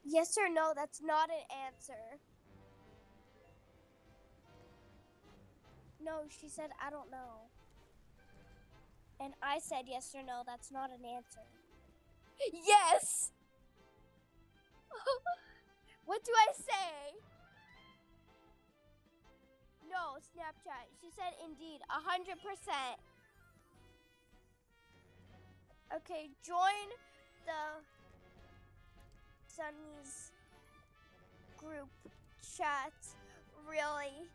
Yes or no, that's not an answer. No, she said, I don't know. And I said yes or no, that's not an answer. Yes! What do I say? No, Snapchat. She said indeed, 100%. Okay, join the Sunny's group chat really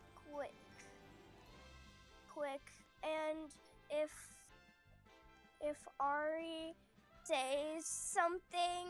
quick. And if Ari says something,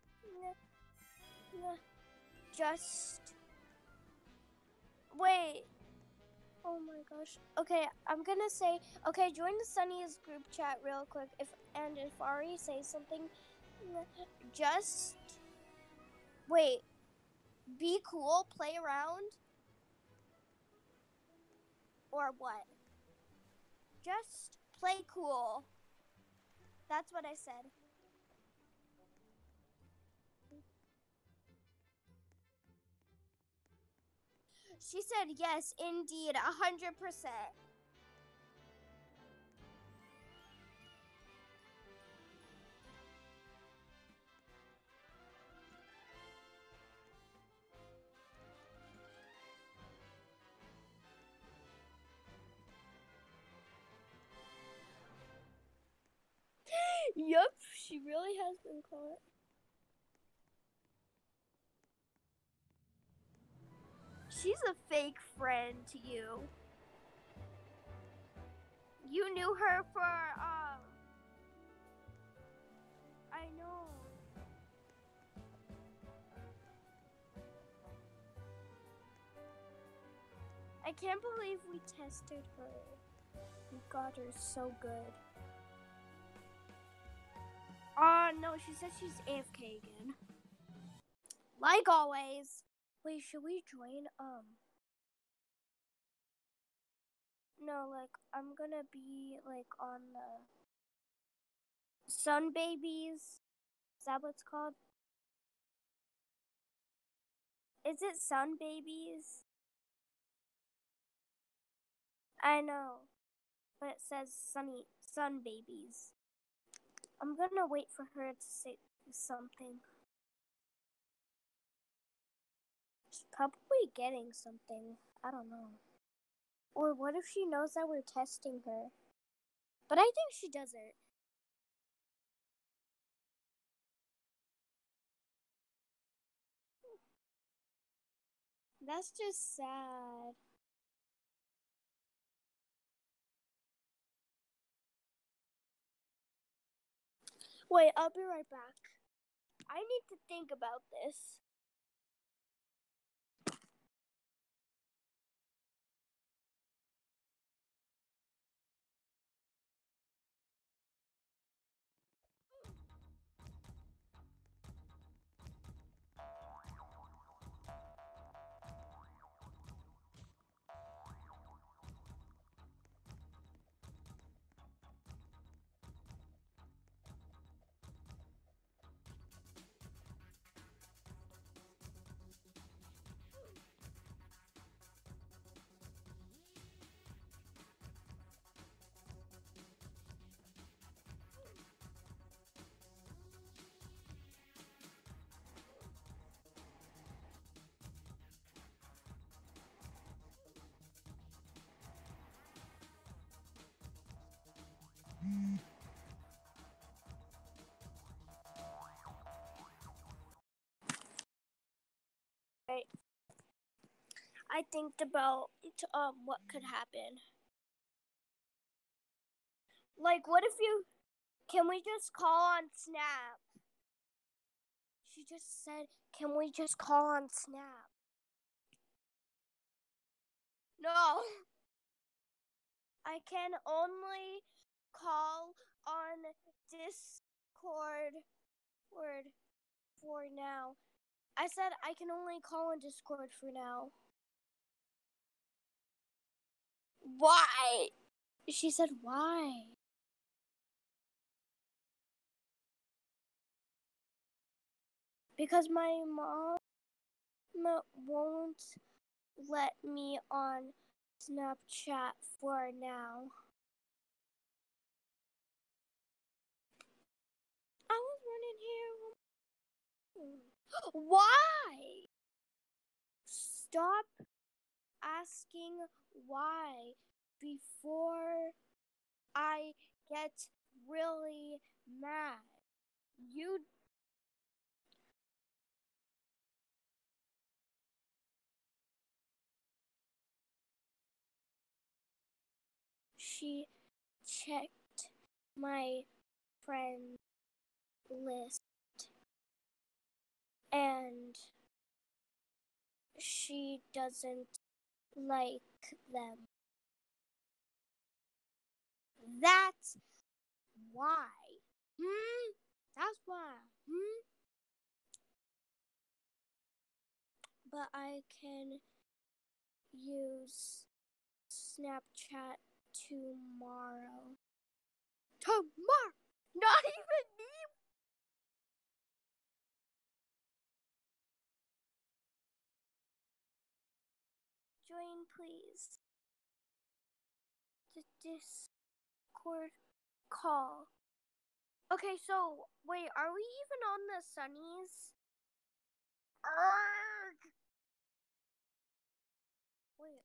just wait. Oh my gosh. Okay, I'm gonna say, okay, join the Sunny's group chat real quick. If Ari says something, just wait. Be cool, play around, or what? Just play cool. That's what I said. She said yes, indeed, 100%. Yup, she really has been caught. She's a fake friend to you. You knew her for, I know. I can't believe we tested her. We got her so good. No, she says she's AFK again. Like always. Wait, should we join, No, like, I'm gonna be, like, on the Sun Babies. Is that what it's called? Is it Sun Babies? I know, but it says Sun Babies. I'm gonna wait for her to say something. She's probably getting something. I don't know. Or what if she knows that we're testing her? But I think she doesn't. That's just sad. Wait, I'll be right back. I need to think about this. Right. I think about what could happen. Like, what if you? Can we just call on Snap? She just said, "Can we just call on Snap?" No, I can only call on Discord word for now. I said I can only call on Discord for now. Why? She said why? because my mom won't let me on Snapchat for now. I was running here. Why? Stop asking why before I get really mad. She checked my friend list and she doesn't like them. That's why. That's why. But I can use Snapchat tomorrow. Tomorrow? Not even me. Join, please. The Discord call. Okay, so wait, are we even on the Sunnies? Arg! Wait,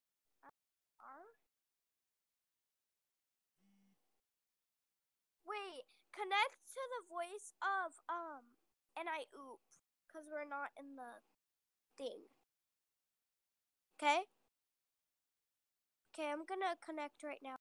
wait, connect to the voice of and I oop, cause we're not in the thing. Okay. Okay, I'm gonna connect right now.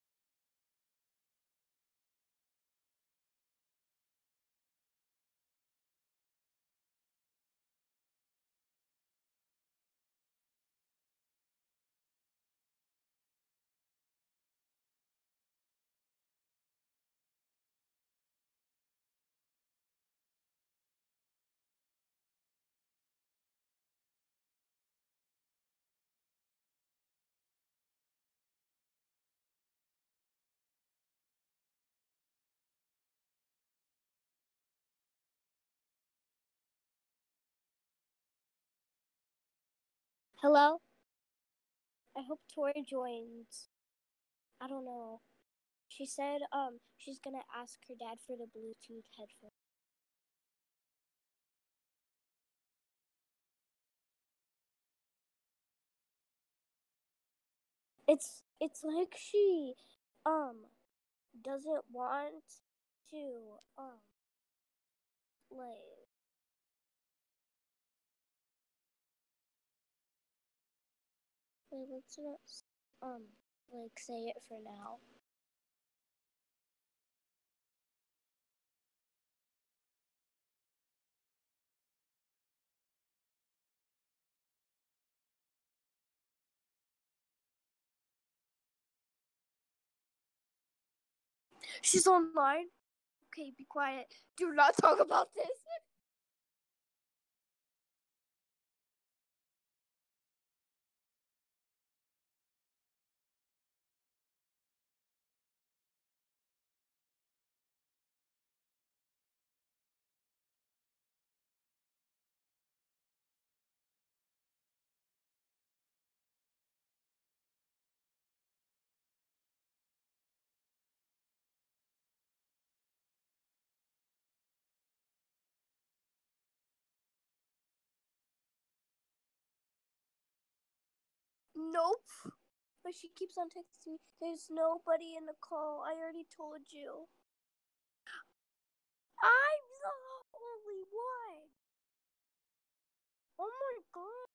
Hello? I hope Tori joins. I don't know. She said she's gonna ask her dad for the Bluetooth headphones. It's like she doesn't want to like let's not like say it for now. She's online. Okay, be quiet. Do not talk about this. Nope. But she keeps on texting me. There's nobody in the call. I already told you. I'm the only one. Oh my god.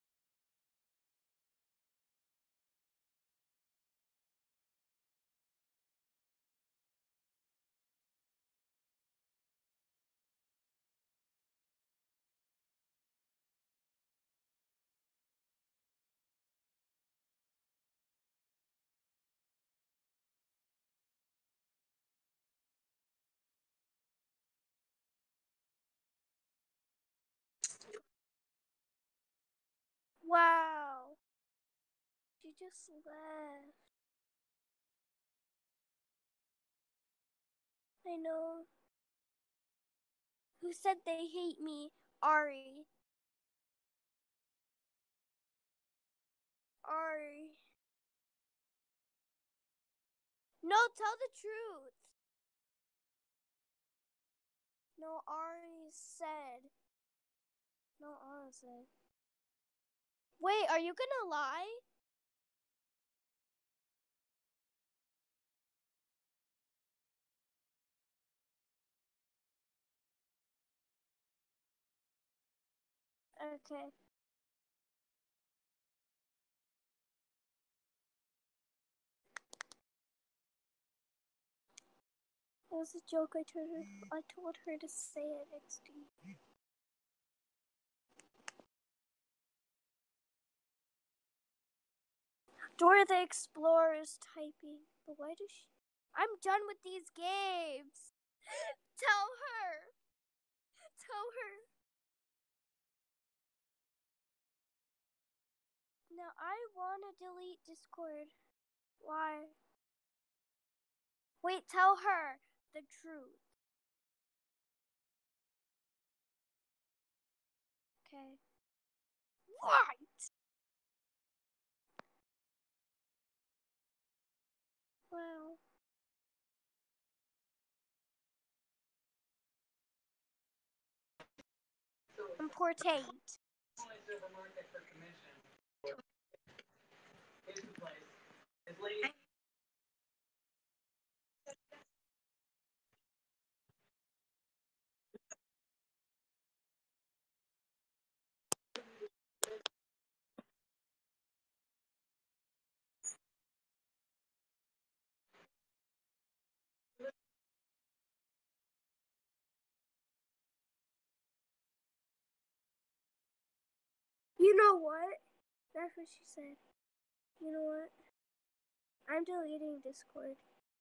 Wow. She just left. I know. Who said they hate me? Ari. Ari. No, tell the truth. No, Ari said. No, Ari said. Wait, are you gonna lie? Okay. It was a joke. I told her to say it next to you. Dora the Explorer is typing. But why does she? I'm done with these games. Tell her. Tell her. Now I want to delete Discord. Why? Wait, tell her the truth. Okay. What? Wow. Important. You know what? That's what she said. You know what? I'm deleting Discord.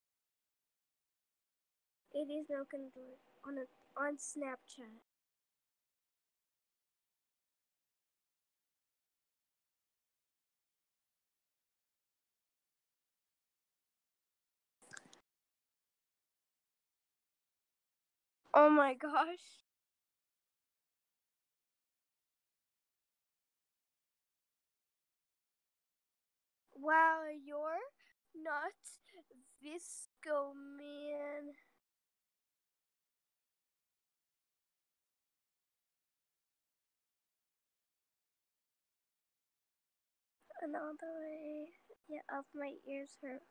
It is now gonna do it on Snapchat. Oh my gosh. Wow, you're not Visco Man. Another way. Yeah, up my ears hurt.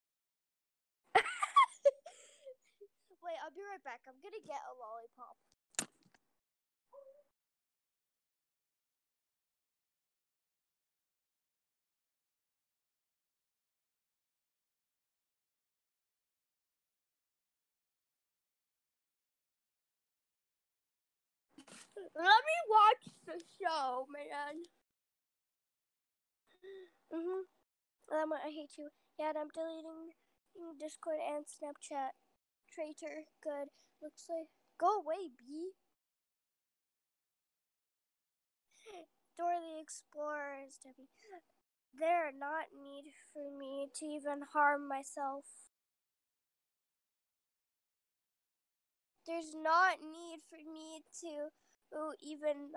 Wait, I'll be right back. I'm gonna get a lollipop. Let me watch the show, man. I hate you. Yeah, and I'm deleting Discord and Snapchat. Traitor, good. Looks like. Go away, B. Dora the Explorer is Debbie. There are not need for me to even harm myself. There's not need for me to even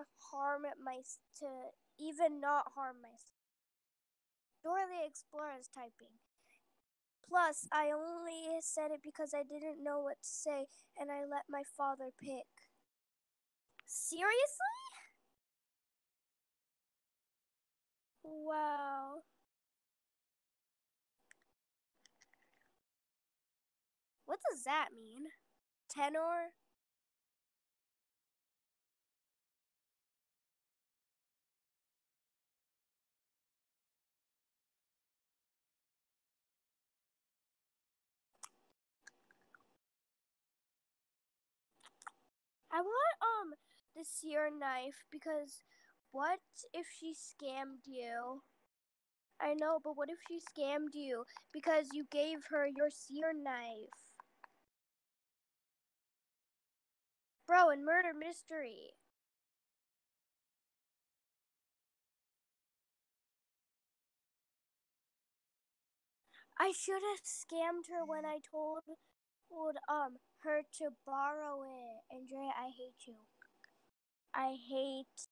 not harm myself. Dora the Explorer is typing. Plus, I only said it because I didn't know what to say, and I let my father pick. Seriously? Wow. What does that mean? Tenor? I want the sear knife because what if she scammed you? I know, but what if she scammed you because you gave her your sear knife? Bro, in Murder Mystery. I should have scammed her when I told her to borrow it. Andrea, I hate you. I hate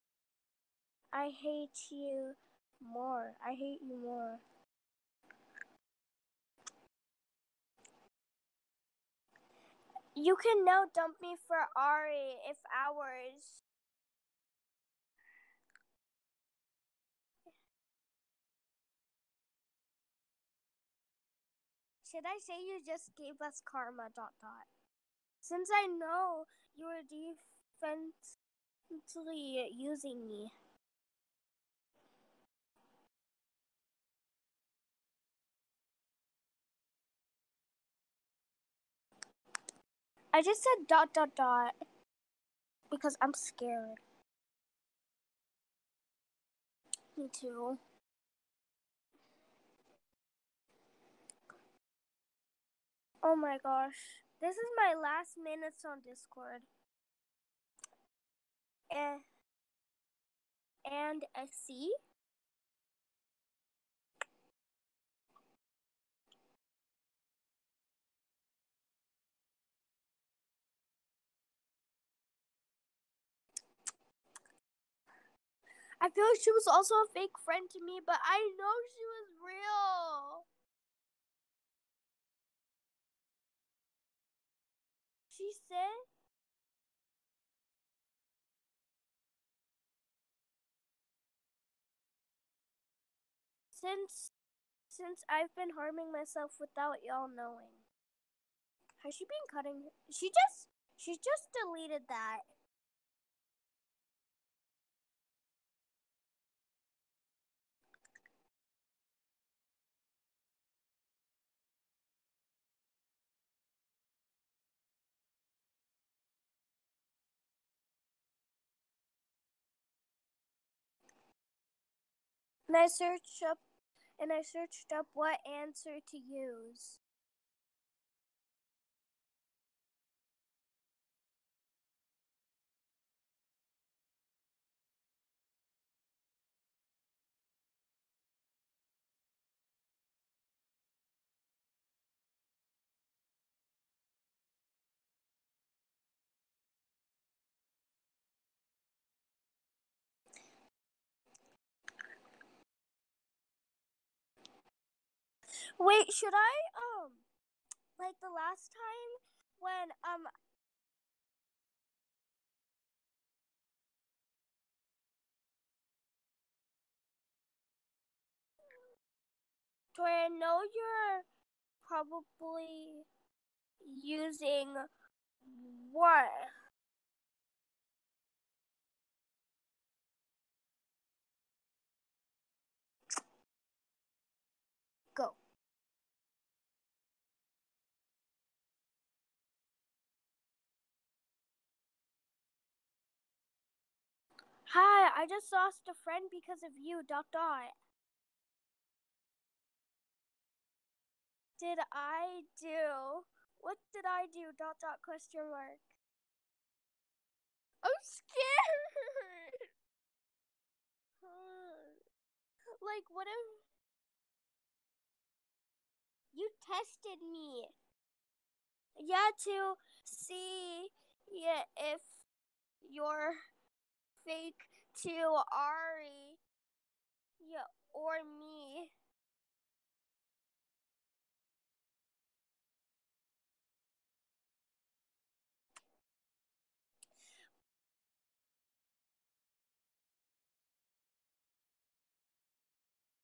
you more. I hate you more. You can now dump me for Ari if hours. Should I say you just gave us karma, ... Since I know you were defensively using me. I just said ... because I'm scared. Me too. Oh my gosh. This is my last minutes on Discord. And SC. I feel like she was also a fake friend to me, but I know she was real. She said since I've been harming myself without y'all knowing. Has she been cutting? She just deleted that. And I searched up what answer to use. Wait, should I like the last time when Tori, I know you're probably using what? Go. Hi, I just lost a friend because of you, ... Did I do? What did I do, ... question mark? I'm scared. Like, what if you tested me? Yeah, to see if you're fake to Ari, or me.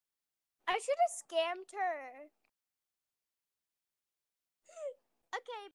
I should have scammed her. Okay,